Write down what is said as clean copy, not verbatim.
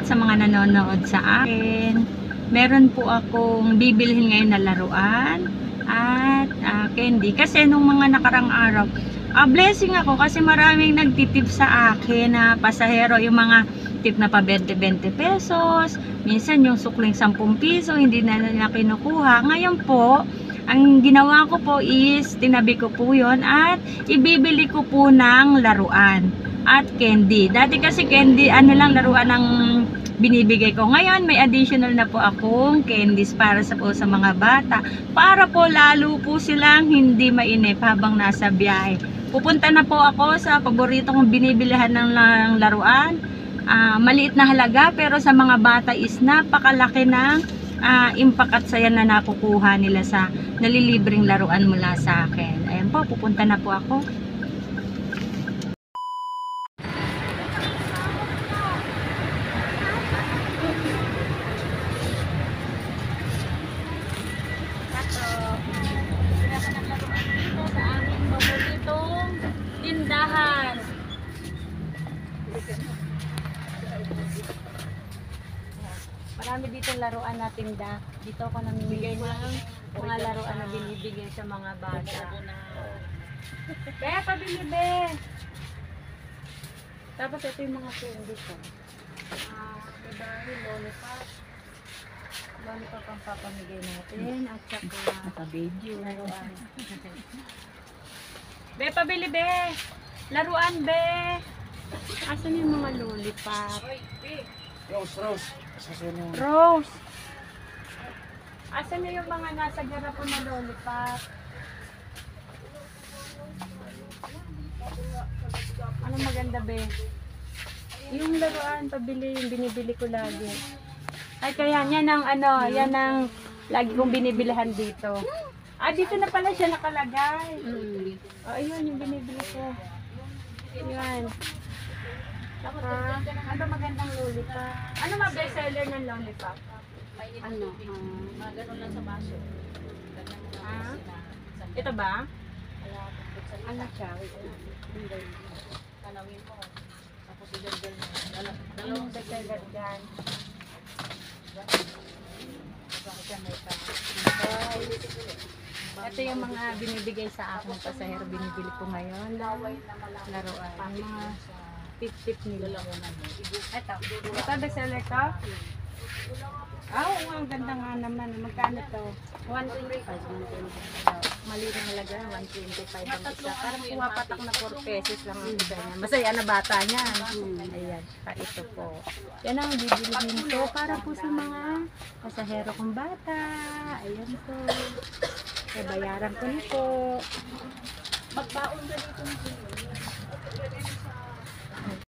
sa mga nanonood sa akin. Meron po akong bibilhin ngayon na laruan at candy. Kasi nung mga nakarang araw, blessing ako kasi maraming nagtitip sa akin na pasahero, yung mga tip na pa 20-20 pesos. Minsan yung sukling 10 piso, hindi na nila kinukuha. Ngayon po, ang ginawa ko po is, tinabi ko po yun at ibibili ko po ng laruan at candy. Dati kasi candy, lang laruan ng binibigay ko. Ngayon, may additional na po akong candies para sa mga bata. Para po lalo po silang hindi mainip habang nasa biyahe. Pupunta na po ako sa paborito kong binibilihan ng laruan. Maliit na halaga pero sa mga bata is napakalaki ng impact at saya na nakukuha nila sa nalilibreng laruan mula sa akin. Ayan po, pupunta na po ako. Marami dito laruan na tinda. Dito ako namimigay ng mga laruan na binibigay sa mga bata. Be, pabili be! Tapos ito yung mga candy ko. Diba, lollipop. Lollipop ang papamigay natin. At saka video laruan. Be, pabili be! Laruan be! Asan yung mga lollipop? Rose. Rose. Asan na yung mga nasa garapon na lollipop? Ano maganda be? Yung laruan, pabili, yung binibili ko lagi. Ay kaya yan ang yan ang lagi kong binibilihan dito. Dito na pala siya nakalagay. Ayun yung binibili ko. Yan. Ano magandang lollipop? Ano mga bestseller ng lollipop? Mga ganun lang sa baso. Ito ba? Ano siya? Tanawin mo. Tapos i-gandal mo. Dalawang bestseller dyan. Bakit yan may ka? Ito yung mga binibigay sa akin pasahero. Binibili ko ngayon. Laruan. Mga tip-tip nila. Ito bestseller to? Oo, ang ganda nga naman. Magkano to? 125. Mali na halaga, 125 ang isa. Parang pumapatak na 4 pesos lang ang isa niya. Masaya na bata niya. Ayan, ito po. Yan ang bibilihin ko para po sa mga pasahero kong bata. Ayan po. Kaya bayaran ko na po. Magbaon ka dito.